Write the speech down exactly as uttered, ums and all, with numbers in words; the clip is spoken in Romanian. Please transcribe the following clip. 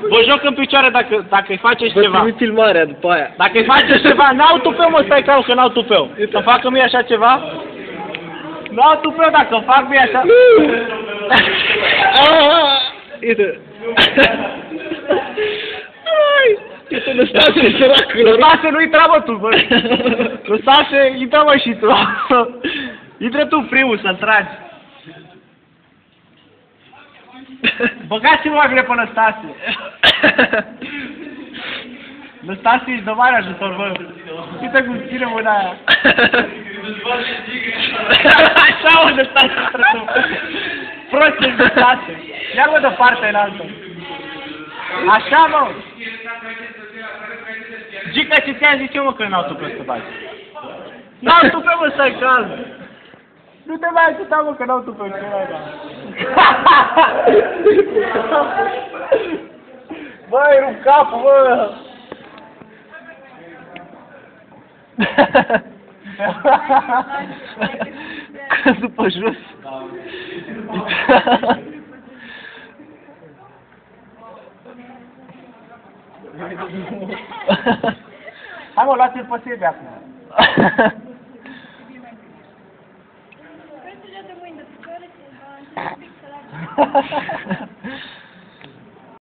Vă joc în picioare dacă, dacă îi faceți Vă ceva. trimit filmarea după aia. Dacă îi faceți ceva, n-au tupeu, mă, stai calm că n-au tupeu. Să facă mie așa ceva? N-au tupeu dacă îmi fac mie așa. Uite. Uite, Năstase, săracul. Năstase, nu intra, mă, tu, bă. Năstase, intră, mă, și tu. Intră tu primul să-l tragi. Băgați-mă mai bine pe Năstase. Năstase, ești de mare ajutor, bă. Uite cum ține mâna aia. Așa, mă, Năstase. Prost ești, Năstase. Ia, mă, de partea înaltă. Așa, mă. Gica, ce ți-am zis eu, mă, că n-au tupeu să bagi. N-au tupeu, mă, stai calm. Nu te mai ajuta, mă, că n-au tupeu, ce mai da. Băi, rup capul, bă. Că după jos. Hai, mă, luați-l pe Sebi acum. Vrei să de mâini de picioare și să